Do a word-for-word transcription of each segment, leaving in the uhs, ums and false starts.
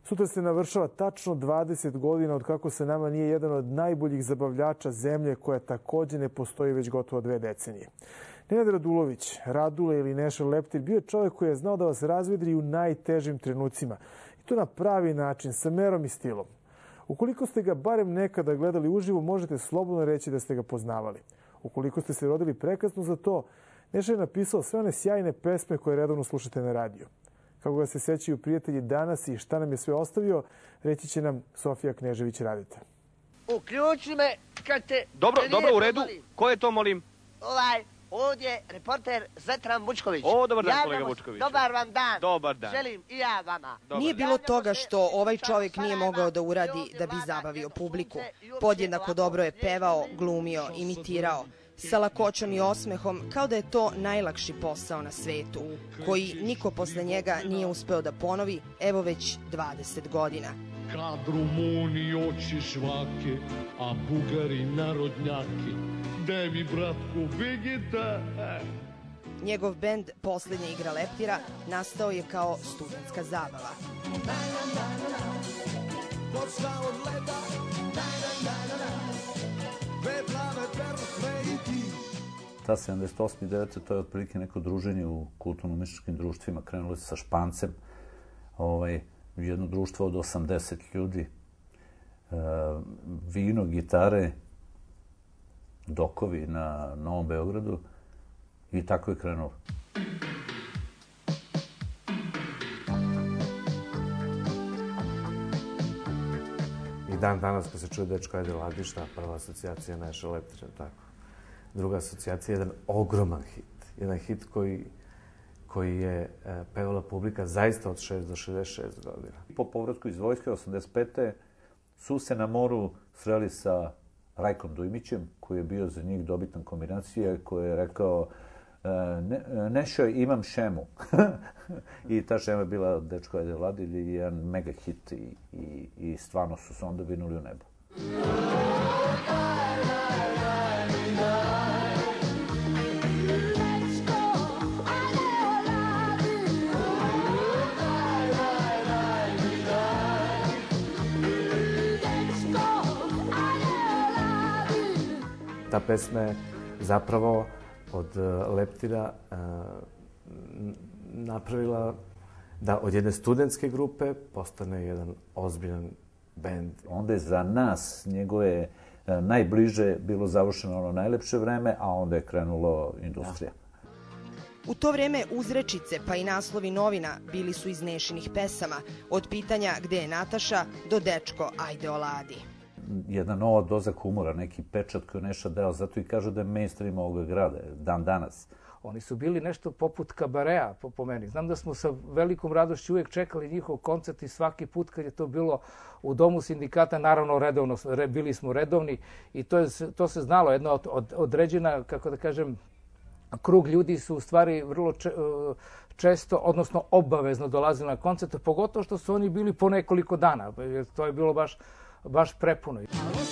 Sutra se navršava tačno dvadeset godina od kako se nama nije jedan od najboljih zabavljača zemlje koja takođe ne postoji već gotovo dve decenije. Nenad Radulović, Radule ili Neša Leptir bio je čovjek koji je znao da vas razvedri u najtežim trenucima. I to na pravi način, sa merom i stilom. Ukoliko ste ga barem nekada gledali uživo, možete slobodno reći da ste ga poznavali. Ukoliko ste se rodili prekasno za to, Neša je napisao sve one sjajne pesme koje redovno slušate na radiju. Kako ga se sećaju prijatelji danas i šta nam je sve ostavio, reći će nam Sofija Knežević-Radeta. Uključi me kad te... Dobro, dobro, u redu. Ko je to, molim? Ovaj, ovdje reporter Zetran Vučković. O, dobar dan, kolega Vučković. Dobar vam dan. Dobar dan. Želim i ja vama. Nije bilo toga što ovaj čovjek nije mogao da uradi da bi zabavio publiku. Podjednako dobro je pevao, glumio, imitirao. Sa lakoćom i osmehom, kao da je to najlakši posao na svetu, koji niko posle njega nije uspeo da ponovi, evo već dvadeset godina. Kad Rumuni oči švake, a Bugari narodnjaki, daj mi bratku bigita. Njegov bend Poslednja igra leptira nastao je kao studentska zabava. Ta sedamdeset osme i devete to je otprilike neko druženje u kulturno-umetničkim društvima. Krenuli su sa Špancem, ovaj, jedno društvo od osamdeset ljudi, e, vino, gitare, dokovi na Novom Beogradu i tako je krenulo. I dan danas kad se čuje Dečko ajde ladi, šta? Prva asocijacija Neša Leptir, tako. Druga asocijacija je jedan ogroman hit. Jedan hit koji, koji je e, pevala publika zaista od šest do šezdeset šest godina. Po povratku iz vojske osamdeset pete su se na moru sreli sa Rajkom Dujmićem, koji je bio za njih dobitna kombinacija, koji je rekao ne, Nešo, imam šemu. I ta šema je bila Dečko ajde ladi, ili jedan mega hit i, i, i stvarno su se onda vinuli u nebo. Ta pesma je zapravo od Leptira napravila da od jedne studentske grupe postane jedan ozbiljan bend. Onda je za nas njegove najbliže bilo završeno ono najlepše vreme, a onda je krenulo industrija. U to vreme uzrečice pa i naslovi novina bili su iz Nešinih pesama, od pitanja gde je Nataša do Dečko ajde oladi. Jedna nova doza humora, neki pečat koji je Neša dao, zato i kažu da je mainstream ovoga grada, dan danas. Oni su bili nešto poput kabarea, po, po meni. Znam da smo sa velikom radošću uvijek čekali njihov koncert i svaki put kad je to bilo u Domu sindikata, naravno redovno, re, bili smo redovni i to, je, to se znalo, jedna od, od, određena, kako da kažem, krug ljudi su u stvari vrlo če, često, odnosno obavezno dolazili na koncerte, pogotovo što su oni bili po nekoliko dana, jer to je bilo baš baš prepuno.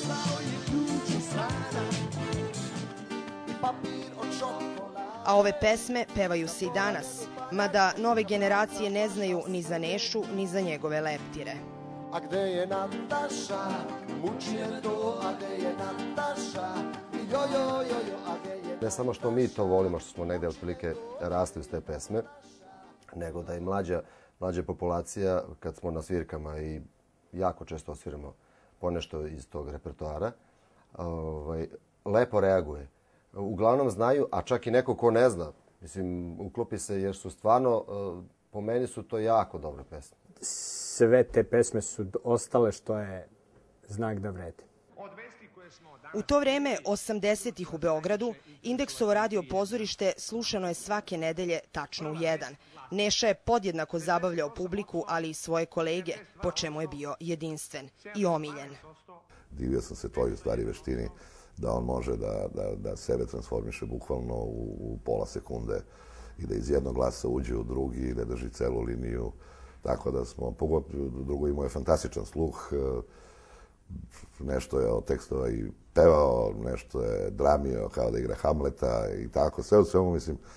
A ove pesme pevaju se i danas, mada nove generacije ne znaju ni za Nešu, ni za njegove leptire. A gde je Nataša, muči je to, a gde je Nataša, jo, jo, jo, jo, a gde je... Ne samo što mi to volimo, što smo negde otprilike rasli uz te pesme, nego da i mlađa, mlađa populacija, kad smo na svirkama i jako često osviramo ponešto iz tog repertoara, ovaj, lepo reaguje. Uglavnom znaju, a čak i neko ko ne zna, mislim, uklopi se jer su stvarno, po meni su to jako dobre pesme. Sve te pesme su ostale što je znak da vrede. U to vreme, osamdesetih u Beogradu, Indeksovo radio pozorište slušano je svake nedelje tačno u jedan. Neša je podjednako zabavljao publiku, ali i svoje kolege, po čemu je bio jedinstven i omiljen. Divio sam se toj u stvari veštini da on može da, da, da sebe transformiše bukvalno u, u pola sekunde i da iz jednog glasa uđe u drugi i da drži celu liniju. Tako da smo, pogotovo drugo imao je fantastičan sluh, nešto je od tekstova i pevao, nešto je dramio kao da igra Hamleta i tako. Sve u svemu, mislim,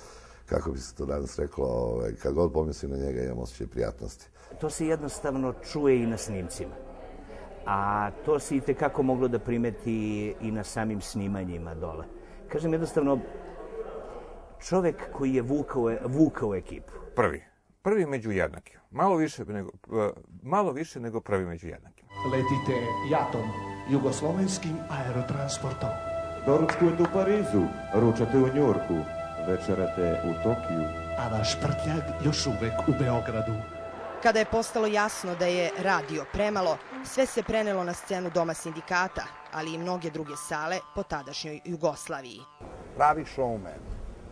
kako bi se to danas reklo, ovaj, kad god pomislim na njega imam osjećaj prijatnosti. To se jednostavno čuje i na snimcima. A to se i tekako moglo da primeti i na samim snimanjima dole. Kažem, jednostavno, čovek koji je vukao, vukao ekipu. Prvi. Prvi među jednakima. Malo više nego, malo više nego prvi među jednakima. Letite jatom, jugoslovenskim aerotransportom. Doručkujete u Parizu, ručate u Njorku, večerate u Tokiju. A vaš prtljag još uvek u Beogradu. Kada je postalo jasno da je radio premalo, sve se prenelo na scenu Doma sindikata, ali i mnoge druge sale po tadašnjoj Jugoslaviji. Pravi showman.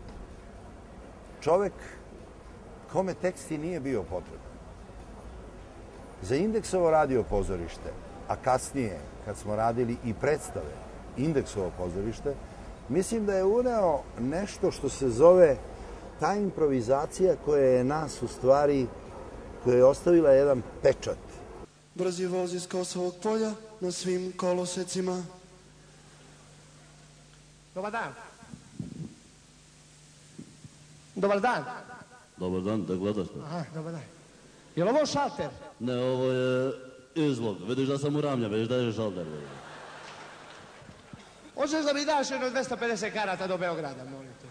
Čovek kome teksti nije bio potreban. Za Indeksovo radio pozorište, a kasnije, kad smo radili i predstave Indeksovo pozorište, mislim da je uneo nešto što se zove ta improvizacija koja je nas u stvari, koja je ostavila jedan pečat. Brzi voz iz Kosovog polja na svim kolosecima. Dobar dan. Dobar dan. Dobar dan, da gledaš to? Aha, dobar dan. Je li ovo šalter? Ne, ovo je izlog. Vidiš da sam uramlja, vidiš da je šalter. Hoćeš da mi daš jedno dvesta pedeset karata do Beograda, molim te.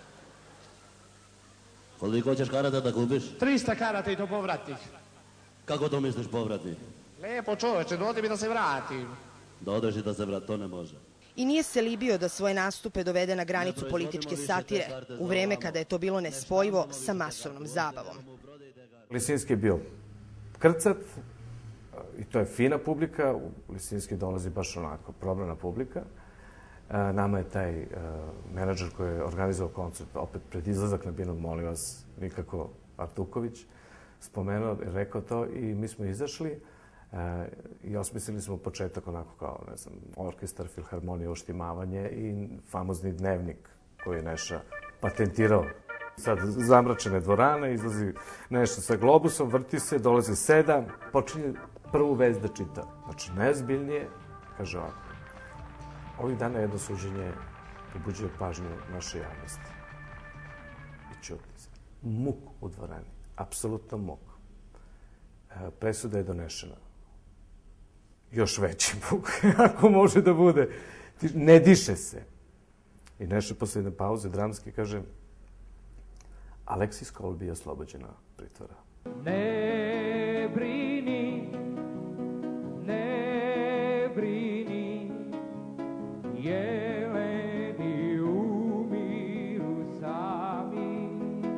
Koliko ćeš karata da kupiš? trista karata i to povratnih. Kako to misliš povratnih? Lepo čoveče, dodi mi da se vratim. Da odeš i da se vrati, to ne može. I nije se libio da svoje nastupe dovede na granicu političke satire, u vreme kada je to bilo nespojivo sa masovnom zabavom. Lisinski je bio krcat i to je fina publika. U Lisinski dolazi baš onako probrana publika. Nama je taj menadžer koji je organizovao koncert, opet pred izlazak na Binog, molim vas, nikako Artuković, spomenuo, rekao to i mi smo izašli i osmislili smo početak onako kao, ne znam, orkestar, filharmonija, uštimavanje i famozni dnevnik koji je Neša patentirao. Sad zamračene dvorane, izlazi Neša sa globusom, vrti se, dolazi sedam, počinje prvu vest da čita. Znači, nezbiljnije, kaže ovako. Ovih dana jedno suđenje pobuđuje pažnju naše javnosti. I čuti se. Muk u dvorani. Apsolutno muk. Presuda je donešena. Još veći muk, ako može da bude. Ne diše se. I Neša posle jedne pauze dramske kaže Aleksis Kolbi je oslobođena pritvora. Ne brini, ne brini, jeleni umiru sami.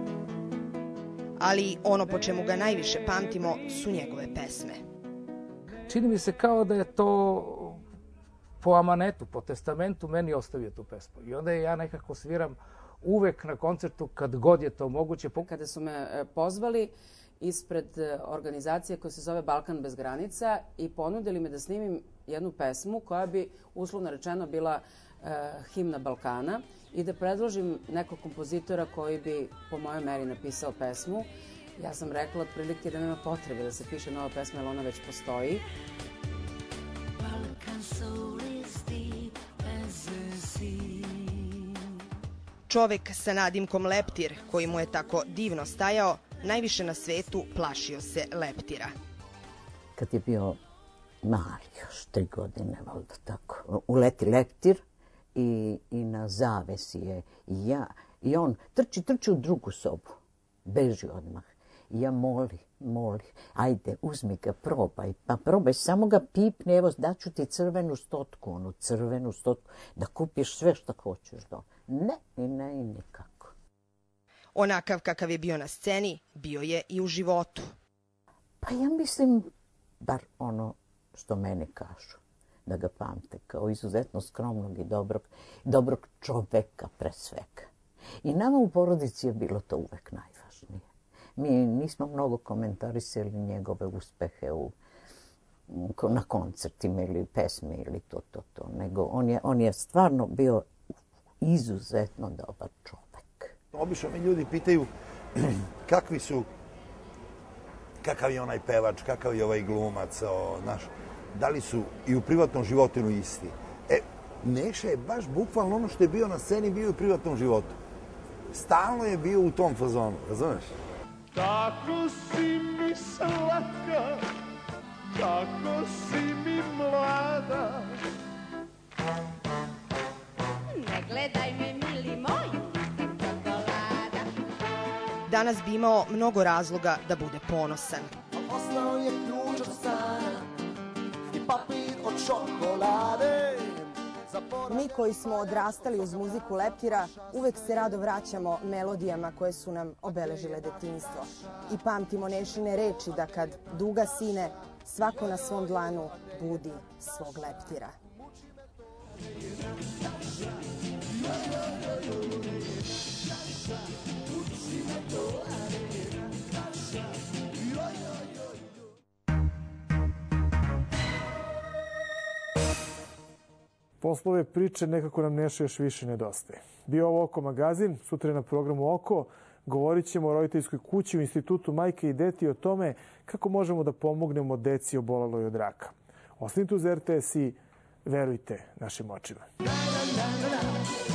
Ali ono po čemu ga najviše pamtimo su njegove pesme. Čini mi se kao da je to po amanetu, po testamentu meni ostavio tu pesmu. I onda je ja nekako sviram uvek na koncertu kad god je to moguće. Kada su me pozvali ispred organizacije koja se zove Balkan bez granica i ponudili me da snimim jednu pesmu koja bi uslovno rečeno bila e, himna Balkana i da predložim nekog kompozitora koji bi po mojoj meri napisao pesmu. Ja sam rekla otprilike da nema potrebe da se piše nova pesma, jer ona već postoji. Balkan soul is deep as the sea. Čovek sa nadimkom Leptir, koji mu je tako divno stajao, najviše na svetu plašio se leptira. Kad je bio mali, još tri godine, valjda tako, uleti leptir i, i na zavesi je i ja. I on trči, trči u drugu sobu, beži odmah. I ja moli, moli, ajde, uzmi ga, probaj, pa probaj, samo ga pipni, evo, daću ti crvenu stotku, onu crvenu stotku, da kupiš sve što hoćeš do. Ne, i ne, i nikako. Onakav kakav je bio na sceni, bio je i u životu. Pa ja mislim, bar ono što meni kažu, da ga pamte kao izuzetno skromnog i dobrog, dobrog čoveka pre svega. I nama u porodici je bilo to uvek najvažnije. Mi nismo mnogo komentarisali njegove uspehe u, na koncertima ili pesme ili to, to, to. Nego on je, on je stvarno bio izuzetno dobar čovek. Obično me ljudi pitaju kakvi su, kakav je onaj pevač, kakav je ovaj glumac, o, naš, da li su i u privatnom životu isti. E, Neša je baš bukvalno ono što je bio na sceni, bio i u privatnom životu. Stalno je bio u tom fazonu, razumeš? Tako si mi slatka, tako si mi mlada. Ne gledaj me, mili moj, čokolada. Danas bi imao mnogo razloga da bude ponosan. Ostao je ključ od stana i papir od čokolade. Mi koji smo odrastali uz muziku Leptira uvek se rado vraćamo melodijama koje su nam obeležile detinjstvo. I pamtimo Nešine reči da kad duga sine, svako na svom dlanu budi svog Leptira. Poslove priče nekako nam Neša još više nedostaje. Bio ovo Oko magazin, sutra na programu Oko. Govorit ćemo o roditeljskoj kući u Institutu Majke i deti o tome kako možemo da pomognemo deci oboleloj od raka. Ostanite uz R T S i verujte našim očima.